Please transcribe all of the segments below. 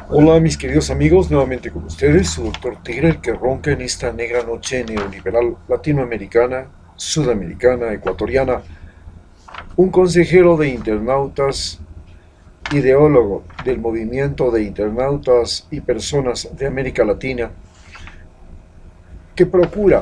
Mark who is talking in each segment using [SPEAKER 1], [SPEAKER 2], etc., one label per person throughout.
[SPEAKER 1] Hola mis queridos amigos, nuevamente con ustedes, su doctor Tigre, el que ronca en esta negra noche neoliberal latinoamericana, sudamericana, ecuatoriana, un consejero de internautas, ideólogo del movimiento de internautas y personas de América Latina, que procura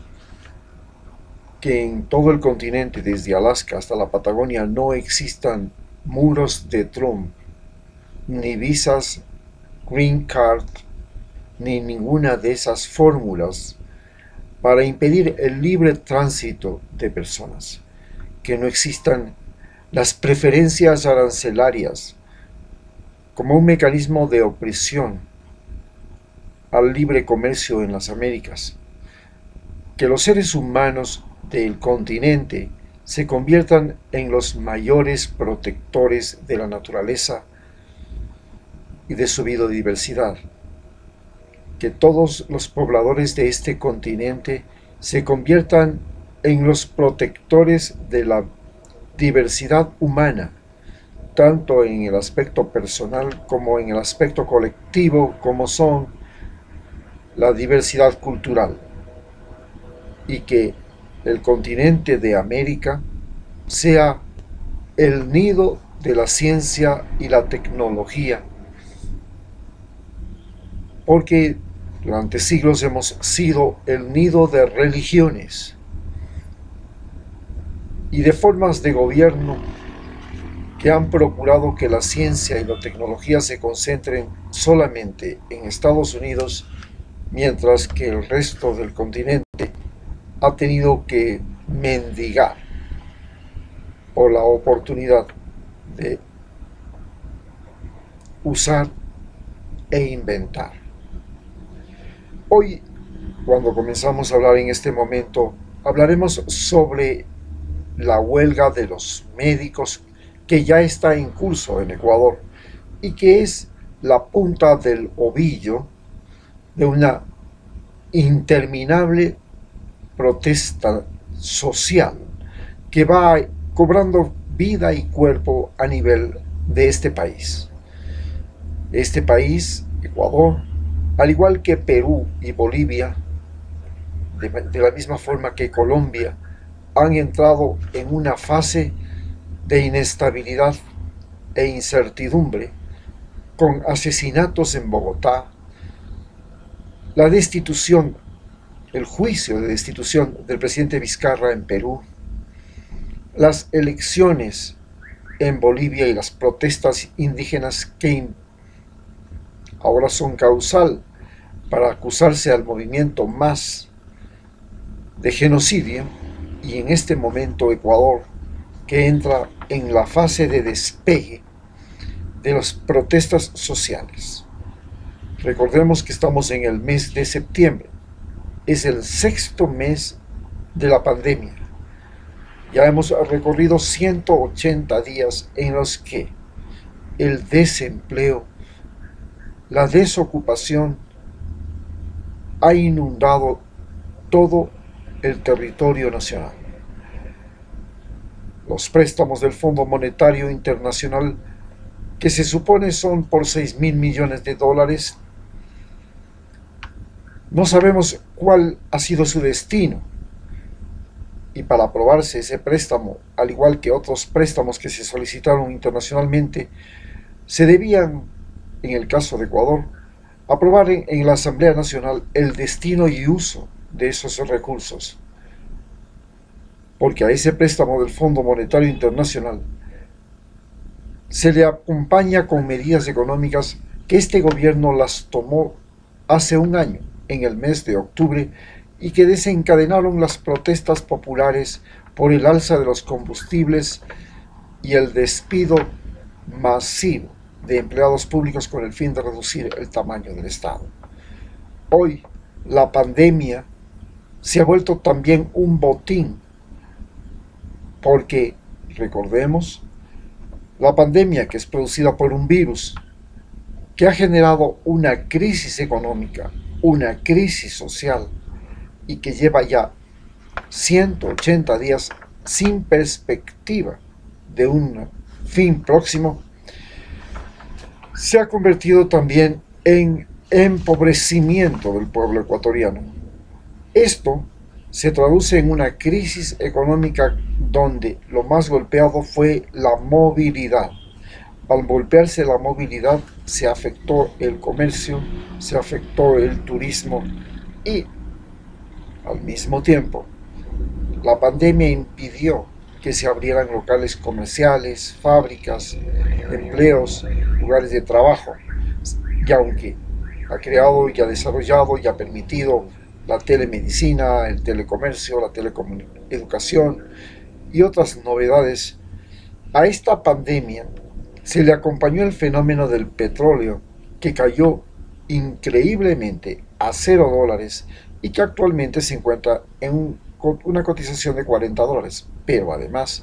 [SPEAKER 1] que en todo el continente, desde Alaska hasta la Patagonia, no existan muros de Trump, ni visas, green card, ni ninguna de esas fórmulas para impedir el libre tránsito de personas, que no existan las preferencias arancelarias como un mecanismo de opresión al libre comercio en las Américas, que los seres humanos del continente se conviertan en los mayores protectores de la naturaleza y de su biodiversidad, que todos los pobladores de este continente se conviertan en los protectores de la diversidad humana, tanto en el aspecto personal como en el aspecto colectivo, como son la diversidad cultural, y que el continente de América sea el nido de la ciencia y la tecnología, porque durante siglos hemos sido el nido de religiones y de formas de gobierno que han procurado que la ciencia y la tecnología se concentren solamente en Estados Unidos, mientras que el resto del continente ha tenido que mendigar por la oportunidad de usar e inventar. Hoy, cuando comenzamos a hablar en este momento, hablaremos sobre la huelga de los médicos que ya está en curso en Ecuador y que es la punta del ovillo de una interminable protesta social que va cobrando vida y cuerpo a nivel de este país. Este país, Ecuador, al igual que Perú y Bolivia, de la misma forma que Colombia, han entrado en una fase de inestabilidad e incertidumbre, con asesinatos en Bogotá, la destitución, el juicio de destitución del presidente Vizcarra en Perú, las elecciones en Bolivia y las protestas indígenas que ahora son causal para acusarse al movimiento MAS de genocidio, y en este momento Ecuador, que entra en la fase de despegue de las protestas sociales. Recordemos que estamos en el mes de septiembre, es el sexto mes de la pandemia. Ya hemos recorrido 180 días en los que el desempleo, la desocupación ha inundado todo el territorio nacional. Los préstamos del Fondo Monetario Internacional, que se supone son por 6.000 millones de dólares, no sabemos cuál ha sido su destino. Y para aprobarse ese préstamo, al igual que otros préstamos que se solicitaron internacionalmente, se debían, en el caso de Ecuador, aprobar en la Asamblea Nacional el destino y uso de esos recursos, porque a ese préstamo del Fondo Monetario Internacional se le acompaña con medidas económicas que este gobierno las tomó hace un año, en el mes de octubre, y que desencadenaron las protestas populares por el alza de los combustibles y el despido masivo de empleados públicos con el fin de reducir el tamaño del Estado. Hoy, la pandemia se ha vuelto también un botín, porque, recordemos, la pandemia, que es producida por un virus, que ha generado una crisis económica, una crisis social, y que lleva ya 180 días sin perspectiva de un fin próximo, se ha convertido también en empobrecimiento del pueblo ecuatoriano. Esto se traduce en una crisis económica donde lo más golpeado fue la movilidad. Al golpearse la movilidad, se afectó el comercio, se afectó el turismo y, al mismo tiempo, la pandemia impidió que se abrieran locales comerciales, fábricas, empleos, lugares de trabajo. Y aunque ha creado y ha desarrollado y ha permitido la telemedicina, el telecomercio, la teleeducación y otras novedades, a esta pandemia se le acompañó el fenómeno del petróleo, que cayó increíblemente a $0 y que actualmente se encuentra en una cotización de $40. Pero además,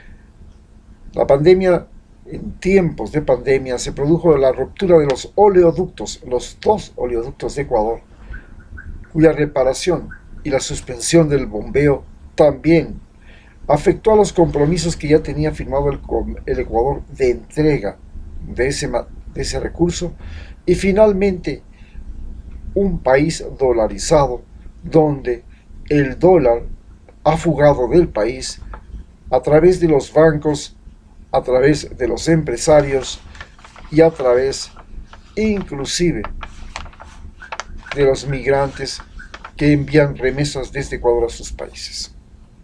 [SPEAKER 1] la pandemia, en tiempos de pandemia, se produjo la ruptura de los oleoductos, los 2 oleoductos de Ecuador, cuya reparación y la suspensión del bombeo también afectó a los compromisos que ya tenía firmado el Ecuador de entrega de ese recurso, y finalmente un país dolarizado donde el dólar ha fugado del país a través de los bancos, a través de los empresarios y a través inclusive de los migrantes que envían remesas desde Ecuador a sus países.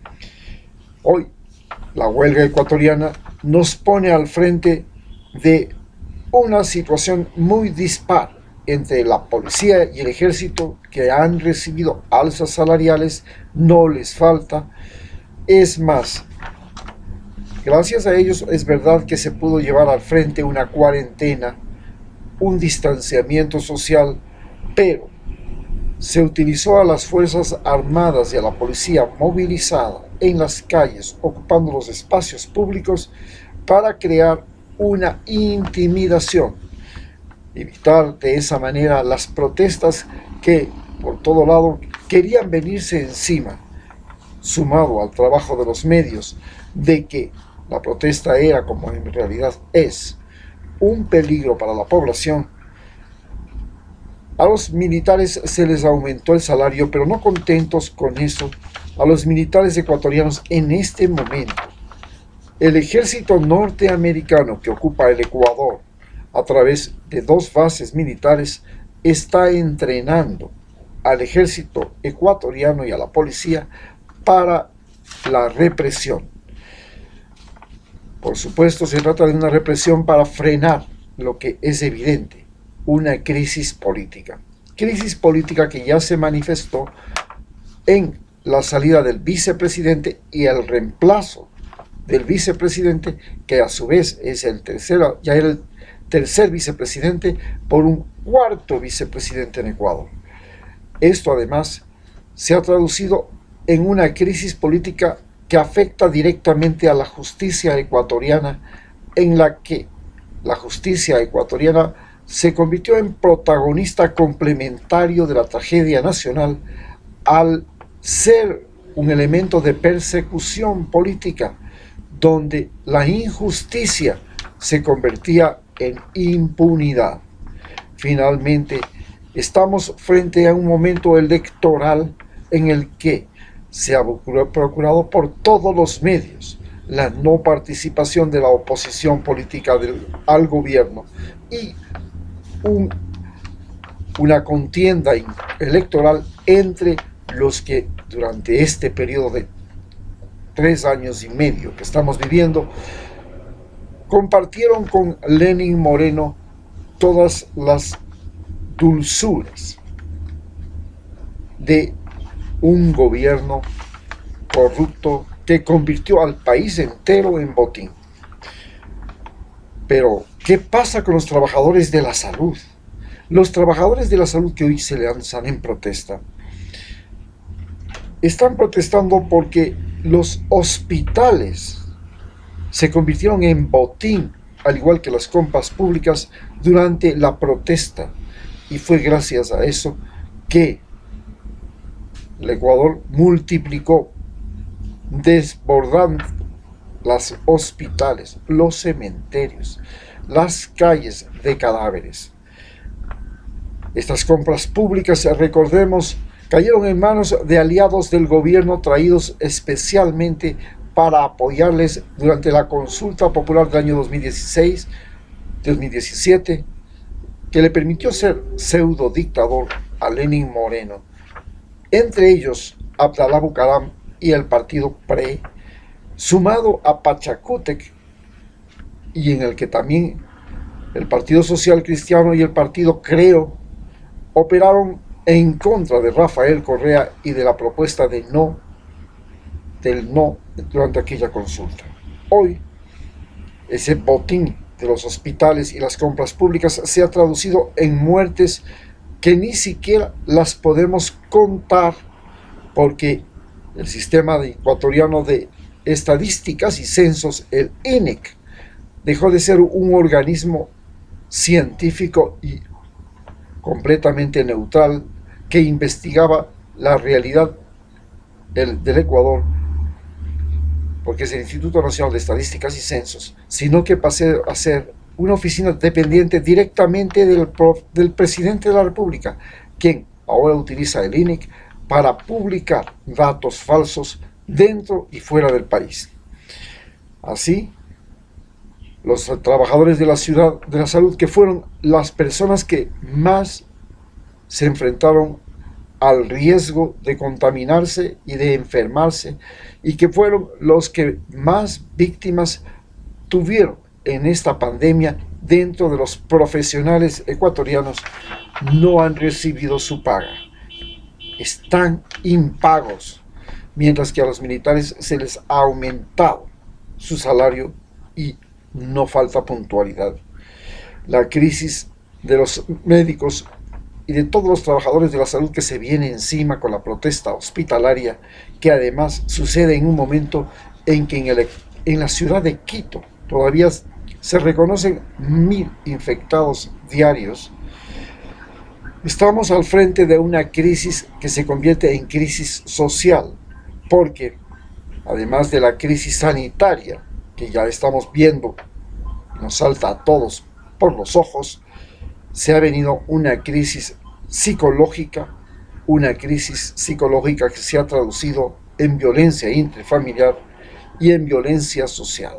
[SPEAKER 1] Hoy, la huelga ecuatoriana nos pone al frente de una situación muy dispar entre la policía y el ejército, que han recibido alzas salariales, no les falta. Es más, gracias a ellos es verdad que se pudo llevar al frente una cuarentena, un distanciamiento social, pero se utilizó a las Fuerzas Armadas y a la policía movilizada en las calles, ocupando los espacios públicos, para crear una intimidación, evitar de esa manera las protestas que por todo lado querían venirse encima, sumado al trabajo de los medios de que la protesta era, como en realidad es, un peligro para la población. A los militares se les aumentó el salario, pero no contentos con eso, a los militares ecuatorianos en este momento, el ejército norteamericano que ocupa el Ecuador a través de 2 bases militares está entrenando al ejército ecuatoriano y a la policía para la represión. Por supuesto, se trata de una represión para frenar lo que es evidente: una crisis política. Crisis política que ya se manifestó en la salida del vicepresidente y el reemplazo del vicepresidente, que a su vez es ya era el tercer vicepresidente, por un 4.º vicepresidente en Ecuador. Esto además se ha traducido en una crisis política que afecta directamente a la justicia ecuatoriana, en la que la justicia ecuatoriana se convirtió en protagonista complementario de la tragedia nacional, al ser un elemento de persecución política, donde la injusticia se convertía en impunidad. Finalmente, estamos frente a un momento electoral en el que se ha procurado por todos los medios la no participación de la oposición política al gobierno, y una contienda electoral entre los que durante este periodo de 3 años y medio que estamos viviendo compartieron con Lenín Moreno todas las dulzuras de un gobierno corrupto que convirtió al país entero en botín. Pero, ¿qué pasa con los trabajadores de la salud? Los trabajadores de la salud que hoy se lanzan en protesta están protestando porque los hospitales se convirtieron en botín, al igual que las compras públicas, durante la protesta. Y fue gracias a eso que el Ecuador multiplicó, desbordando los hospitales, los cementerios, las calles de cadáveres. Estas compras públicas, recordemos, cayeron en manos de aliados del gobierno traídos especialmente para apoyarles durante la consulta popular del año 2016-2017, que le permitió ser pseudo dictador a Lenín Moreno, entre ellos Abdalá Bucaram y el partido PRE, sumado a Pachacútec, y en el que también el Partido Social Cristiano y el Partido Creo operaron en contra de Rafael Correa y de la propuesta del no durante aquella consulta. Hoy, ese botín de los hospitales y las compras públicas se ha traducido en muertes que ni siquiera las podemos contar, porque el sistema ecuatoriano de estadísticas y censos, el INEC, dejó de ser un organismo científico y completamente neutral que investigaba la realidad del Ecuador, porque es el Instituto Nacional de Estadísticas y Censos, sino que pasó a ser una oficina dependiente directamente del presidente de la República, quien ahora utiliza el INEC para publicar datos falsos dentro y fuera del país. Así, los trabajadores de la ciudad de la salud, que fueron las personas que más se enfrentaron al riesgo de contaminarse y de enfermarse, y que fueron los que más víctimas tuvieron en esta pandemia dentro de los profesionales ecuatorianos, no han recibido su paga. Están impagos, mientras que a los militares se les ha aumentado su salario y no falta puntualidad. La crisis de los médicos y de todos los trabajadores de la salud que se viene encima con la protesta hospitalaria, que además sucede en un momento en que en la ciudad de Quito todavía se reconocen 1000 infectados diarios. Estamos al frente de una crisis que se convierte en crisis social, porque además de la crisis sanitaria, que ya estamos viendo, nos salta a todos por los ojos, se ha venido una crisis psicológica que se ha traducido en violencia intrafamiliar y en violencia social.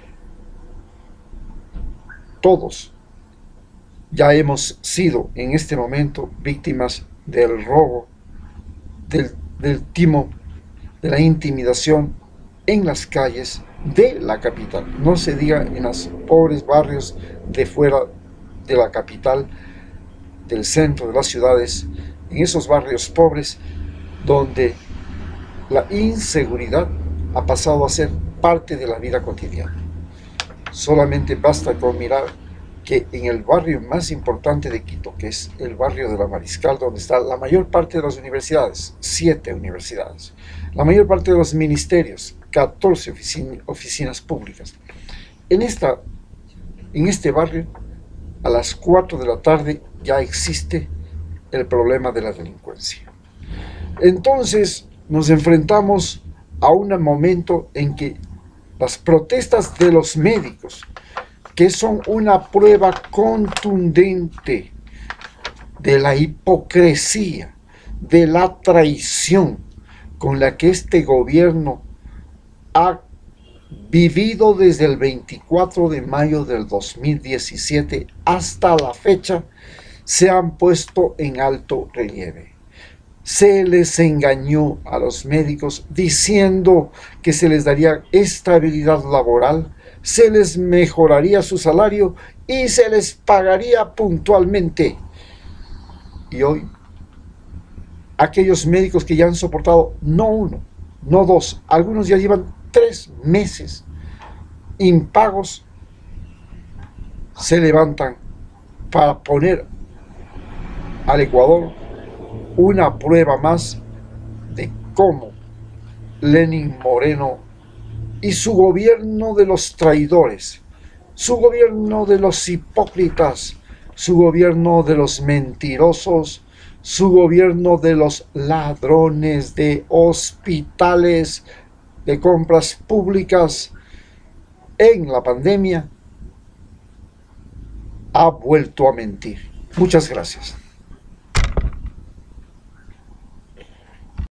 [SPEAKER 1] Todos ya hemos sido en este momento víctimas del robo, del timo, de la intimidación en las calles de la capital. No se diga en los pobres barrios de fuera de la capital, del centro de las ciudades, en esos barrios pobres donde la inseguridad ha pasado a ser parte de la vida cotidiana. Solamente basta con mirar que en el barrio más importante de Quito, que es el barrio de la Mariscal, donde está la mayor parte de las universidades, 7 universidades, la mayor parte de los ministerios, 14 oficinas públicas. En este barrio, a las 4 de la tarde ya existe el problema de la delincuencia. Entonces nos enfrentamos a un momento en que las protestas de los médicos, que son una prueba contundente de la hipocresía, de la traición con la que este gobierno ha vivido desde el 24 de mayo del 2017 hasta la fecha, se han puesto en alto relieve. Se les engañó a los médicos diciendo que se les daría estabilidad laboral, se les mejoraría su salario y se les pagaría puntualmente. Y hoy, aquellos médicos que ya han soportado no 1, no 2, algunos ya llevan 3 meses impagos, se levantan para poner al Ecuador una prueba más de cómo Lenín Moreno y su gobierno de los traidores, su gobierno de los hipócritas, su gobierno de los mentirosos, su gobierno de los ladrones de hospitales, de compras públicas en la pandemia, ha vuelto a mentir. Muchas gracias.